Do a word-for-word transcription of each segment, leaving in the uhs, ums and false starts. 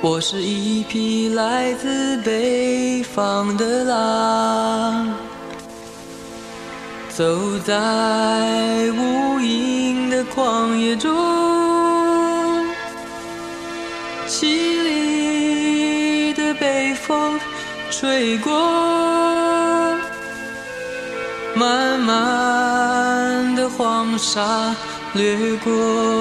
我是一匹来自北方的狼，走在无垠的旷野中，凄厉的北风吹过，漫漫的黄沙掠过。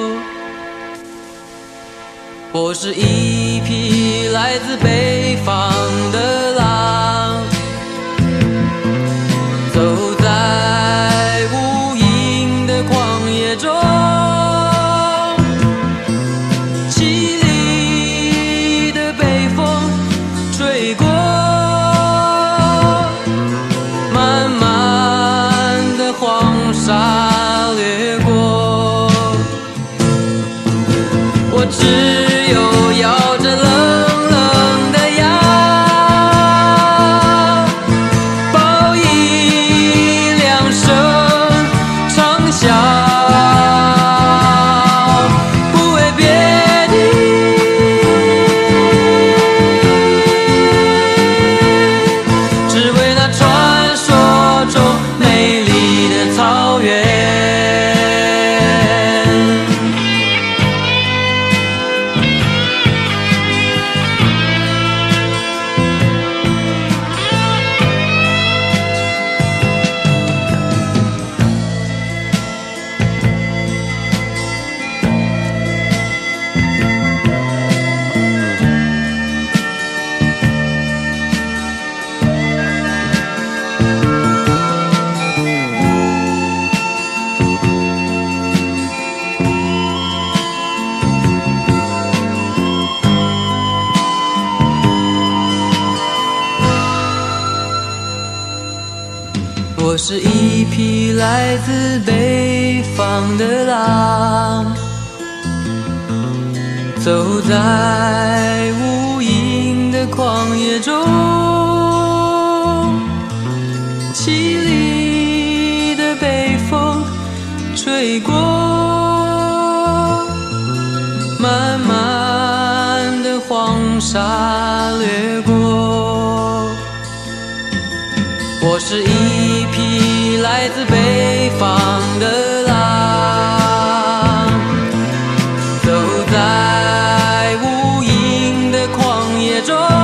我是一匹来自北方的狼，走在无垠的旷野中，凄厉的北风吹过，漫漫的黄沙掠过。我只有咬着冷冷的牙，报以两声长啸，不为别的，只为那传说中美丽的草原。我是一匹来自北方的狼，走在无垠的旷野中，凄厉的北风吹过，漫漫的黄沙掠过。我是一匹来自北方的狼，走在无垠的旷野中。